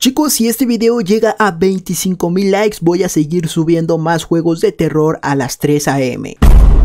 Chicos, si este video llega a 25,000 likes, voy a seguir subiendo más juegos de terror a las 3 AM.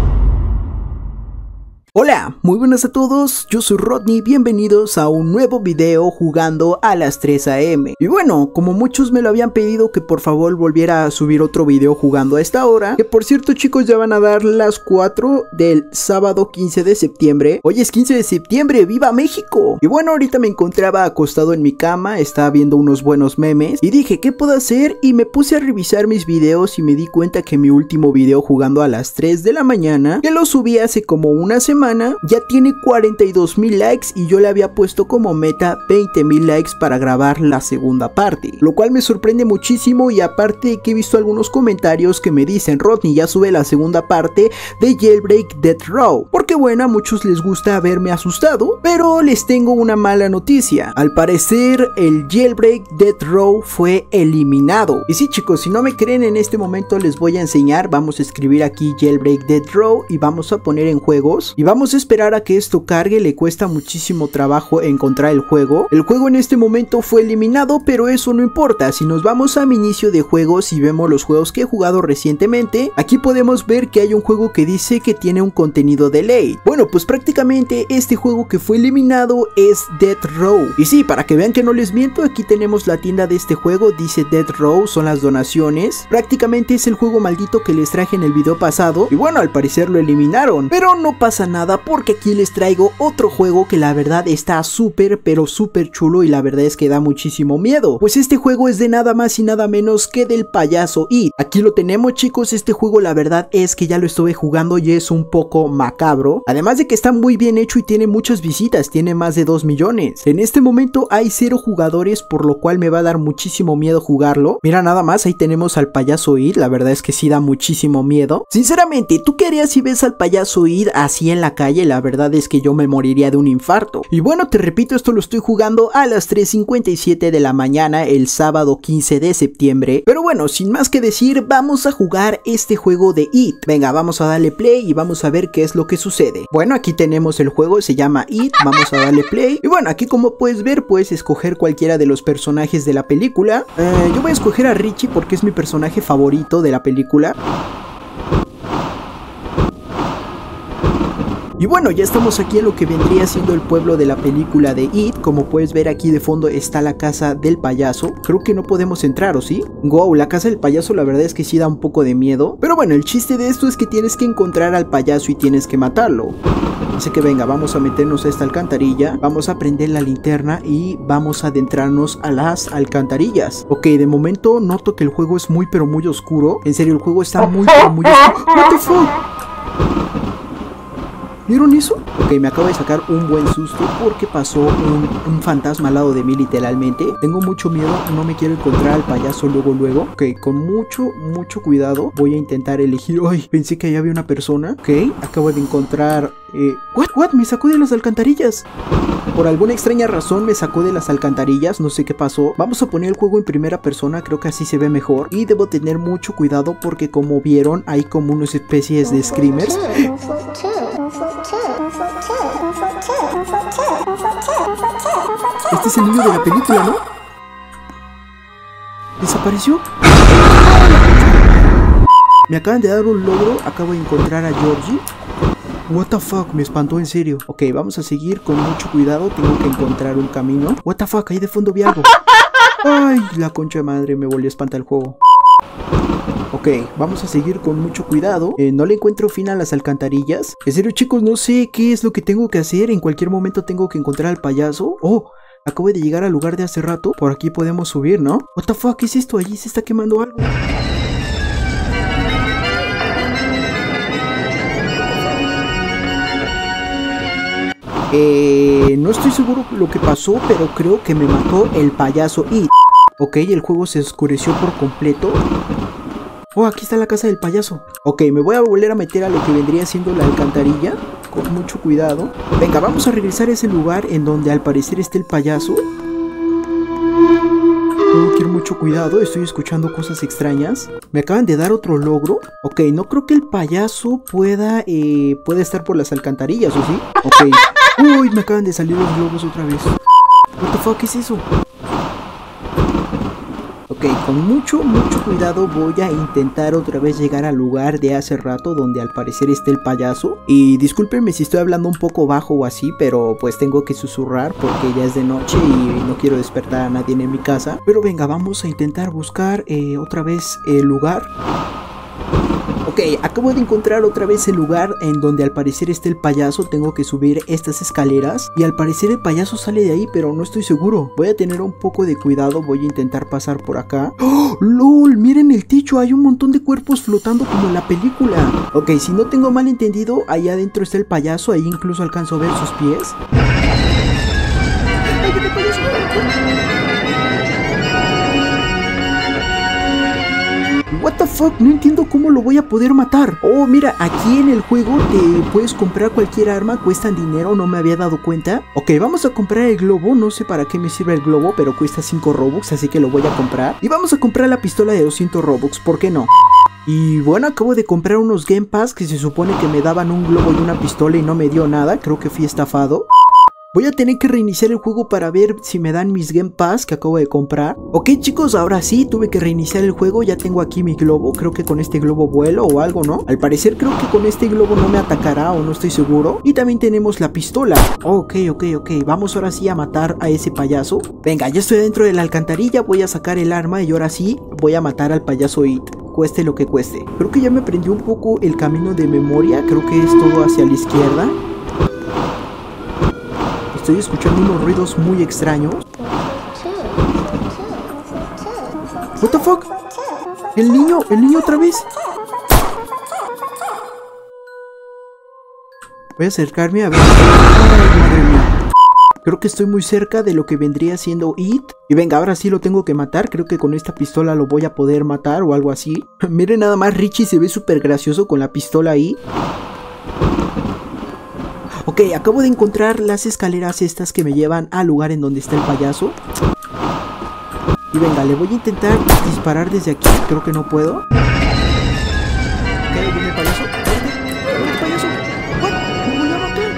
Hola, muy buenas a todos, yo soy Rodney, bienvenidos a un nuevo video jugando a las 3 AM. Y bueno, como muchos me lo habían pedido que por favor volviera a subir otro video jugando a esta hora, que por cierto chicos ya van a dar las 4 del sábado 15 de septiembre. Hoy es 15 de septiembre, ¡viva México! Y bueno, ahorita me encontraba acostado en mi cama, estaba viendo unos buenos memes y dije, ¿qué puedo hacer? Y me puse a revisar mis videos y me di cuenta que mi último video jugando a las 3 de la mañana, que lo subí hace como una semana, ya tiene 42,000 likes y yo le había puesto como meta 20,000 likes para grabar la segunda parte, lo cual me sorprende muchísimo. Y aparte que he visto algunos comentarios que me dicen, Rodney, ya sube la segunda parte de Jailbreak Death Row, porque bueno, a muchos les gusta verme asustado, pero les tengo una mala noticia. Al parecer el Jailbreak Death Row fue eliminado. Y sí chicos, si no me creen, en este momento les voy a enseñar. Vamos a escribir aquí Jailbreak Death Row y vamos a poner en juegos y vamos a esperar a que esto cargue. Le cuesta muchísimo trabajo encontrar el juego. El juego en este momento fue eliminado, pero eso no importa. Si nos vamos a mi inicio de juegos y vemos los juegos que he jugado recientemente, aquí podemos ver que hay un juego que dice que tiene un contenido de ley. Bueno, pues prácticamente este juego que fue eliminado es Death Row. Y sí, para que vean que no les miento, aquí tenemos la tienda de este juego, dice Death Row, son las donaciones. Prácticamente es el juego maldito que les traje en el video pasado. Y bueno, al parecer lo eliminaron, pero no pasa nada porque aquí les traigo otro juego que la verdad está súper pero súper chulo y la verdad es que da muchísimo miedo. Pues este juego es de nada más y nada menos que del payaso It. Aquí lo tenemos chicos, este juego la verdad es que ya lo estuve jugando y es un poco macabro. Además de que está muy bien hecho y tiene muchas visitas, tiene más de 2 millones. En este momento hay 0 jugadores, por lo cual me va a dar muchísimo miedo jugarlo. Mira nada más, ahí tenemos al payaso It, la verdad es que sí da muchísimo miedo. Sinceramente, ¿tú qué harías si ves al payaso It así en la calle? La verdad es que yo me moriría de un infarto. Y bueno, te repito, esto lo estoy jugando a las 3:57 de la mañana el sábado 15 de septiembre. Pero bueno, sin más que decir, vamos a jugar este juego de It. Venga, vamos a darle play y vamos a ver qué es lo que sucede. Bueno, aquí tenemos el juego, se llama It, vamos a darle play. Y bueno, aquí como puedes ver, puedes escoger cualquiera de los personajes de la película. Yo voy a escoger a Richie porque es mi personaje favorito de la película. Y bueno, ya estamos aquí en lo que vendría siendo el pueblo de la película de It. Como puedes ver, aquí de fondo está la casa del payaso. Creo que no podemos entrar, ¿o sí? Wow, la casa del payaso la verdad es que sí da un poco de miedo. Pero bueno, el chiste de esto es que tienes que encontrar al payaso y tienes que matarlo. Así que venga, vamos a meternos a esta alcantarilla. Vamos a prender la linterna y vamos a adentrarnos a las alcantarillas. Ok, de momento noto que el juego es muy pero muy oscuro. En serio, el juego está muy pero muy oscuro. What the fuck? ¿Vieron eso? Ok, me acabo de sacar un buen susto porque pasó un fantasma al lado de mí literalmente. Tengo mucho miedo, no me quiero encontrar al payaso luego. Ok, con mucho cuidado voy a intentar elegir. Ay, pensé que ahí había una persona. Ok, acabo de encontrar... What? Me sacó de las alcantarillas. Por alguna extraña razón me sacó de las alcantarillas, no sé qué pasó. Vamos a poner el juego en primera persona, creo que así se ve mejor. Y debo tener mucho cuidado porque como vieron hay como unas especies de screamers. Este es el niño de la película, ¿no? ¿Desapareció? Me acaban de dar un logro, acabo de encontrar a Georgie. What the fuck, me espantó en serio. Ok, vamos a seguir con mucho cuidado, tengo que encontrar un camino. What the fuck, ahí de fondo vi algo. Ay, la concha de madre, me volvió a espantar el juego. Ok, vamos a seguir con mucho cuidado. No le encuentro fin a las alcantarillas. En serio chicos, no sé qué es lo que tengo que hacer. En cualquier momento tengo que encontrar al payaso. Oh, acabo de llegar al lugar de hace rato. Por aquí podemos subir, ¿no? What the fuck, ¿qué es esto? Allí se está quemando algo. No estoy seguro lo que pasó, pero creo que me mató el payaso It. Ok, el juego se oscureció por completo. Oh, aquí está la casa del payaso. Ok, me voy a volver a meter a lo que vendría siendo la alcantarilla. Con mucho cuidado. Venga, vamos a regresar a ese lugar en donde al parecer está el payaso. Tengo que ir mucho cuidado, estoy escuchando cosas extrañas. Me acaban de dar otro logro. Ok, no creo que el payaso pueda estar por las alcantarillas, ¿o sí? Ok. Uy, me acaban de salir los globos otra vez. What the fuck, ¿qué es eso? Ok, con mucho cuidado voy a intentar otra vez llegar al lugar de hace rato donde al parecer está el payaso. Y discúlpenme si estoy hablando un poco bajo o así, pero pues tengo que susurrar porque ya es de noche y no quiero despertar a nadie en mi casa. Pero venga, vamos a intentar buscar otra vez el lugar. Ok, acabo de encontrar otra vez el lugar en donde al parecer está el payaso. Tengo que subir estas escaleras y al parecer el payaso sale de ahí, pero no estoy seguro. Voy a tener un poco de cuidado, voy a intentar pasar por acá. ¡Oh, lol! Miren el techo, hay un montón de cuerpos flotando como en la película. Ok, si no tengo mal entendido, ahí adentro está el payaso, ahí incluso alcanzo a ver sus pies. ¡Ay, viene el payaso! What the fuck, no entiendo cómo lo voy a poder matar. Oh, mira, aquí en el juego te puedes comprar cualquier arma, cuestan dinero, no me había dado cuenta. Ok, vamos a comprar el globo, no sé para qué me sirve el globo, pero cuesta 5 Robux, así que lo voy a comprar. Y vamos a comprar la pistola de 200 Robux, ¿por qué no? Y bueno, acabo de comprar unos Game Pass que se supone que me daban un globo y una pistola y no me dio nada, creo que fui estafado. Voy a tener que reiniciar el juego para ver si me dan mis Game Pass que acabo de comprar. Ok chicos, ahora sí, tuve que reiniciar el juego. Ya tengo aquí mi globo, creo que con este globo vuelo o algo, ¿no? Al parecer creo que con este globo no me atacará o no estoy seguro. Y también tenemos la pistola. Ok, vamos ahora sí a matar a ese payaso. Venga, ya estoy dentro de la alcantarilla, voy a sacar el arma y ahora sí voy a matar al payaso It. Cueste lo que cueste. Creo que ya me aprendí un poco el camino de memoria, creo que es todo hacia la izquierda. Estoy escuchando unos ruidos muy extraños. What the fuck? El niño otra vez. Voy a acercarme a ver. Ay, madre mía. Creo que estoy muy cerca de lo que vendría siendo It. Y venga, ahora sí lo tengo que matar. Creo que con esta pistola lo voy a poder matar o algo así. Miren nada más, Richie se ve súper gracioso con la pistola ahí. Ok, acabo de encontrar las escaleras estas que me llevan al lugar en donde está el payaso. Y venga, le voy a intentar disparar desde aquí. Creo que no puedo. Ok, viene el payaso. ¡Viene el payaso! ¡What! ¡Me volvió a matar!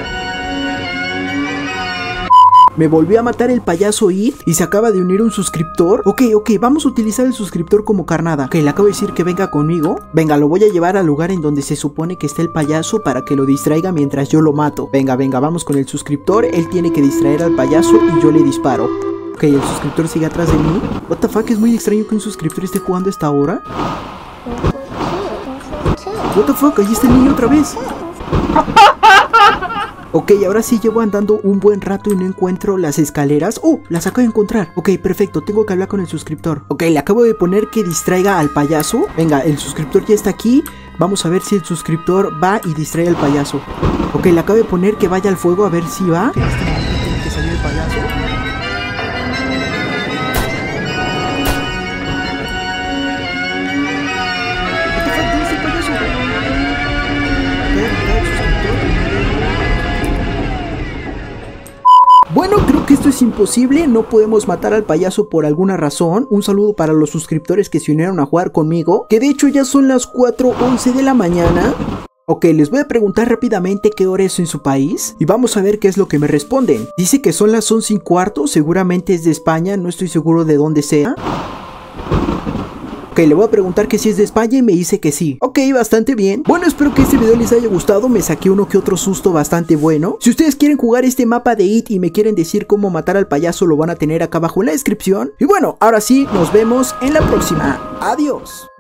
Me volvió a matar el payaso It y se acaba de unir un suscriptor. Ok, vamos a utilizar el suscriptor como carnada. Ok, le acabo de decir que venga conmigo. Venga, lo voy a llevar al lugar en donde se supone que está el payaso para que lo distraiga mientras yo lo mato. Venga, vamos con el suscriptor. Él tiene que distraer al payaso y yo le disparo. Ok, el suscriptor sigue atrás de mí. What the fuck, es muy extraño que un suscriptor esté jugando a esta hora. What the fuck, ahí está el niño otra vez. Ok, ahora sí llevo andando un buen rato y no encuentro las escaleras. ¡Oh! Las acabo de encontrar. Ok, perfecto, tengo que hablar con el suscriptor. Ok, le acabo de poner que distraiga al payaso. Venga, el suscriptor ya está aquí. Vamos a ver si el suscriptor va y distrae al payaso. Ok, le acabo de poner que vaya al fuego a ver si va. En este momento tiene que salir el payaso. ¿Dónde está el payaso? Bueno, creo que esto es imposible, no podemos matar al payaso por alguna razón. Un saludo para los suscriptores que se unieron a jugar conmigo, que de hecho ya son las 4:11 de la mañana. Ok, les voy a preguntar rápidamente qué hora es en su país y vamos a ver qué es lo que me responden. Dice que son las 11:15, seguramente es de España, no estoy seguro de dónde sea. Ok, le voy a preguntar que si es de España y me dice que sí. Ok, bastante bien. Bueno, espero que este video les haya gustado. Me saqué uno que otro susto bastante bueno. Si ustedes quieren jugar este mapa de It y me quieren decir cómo matar al payaso, lo van a tener acá abajo en la descripción. Y bueno, ahora sí, nos vemos en la próxima. Adiós.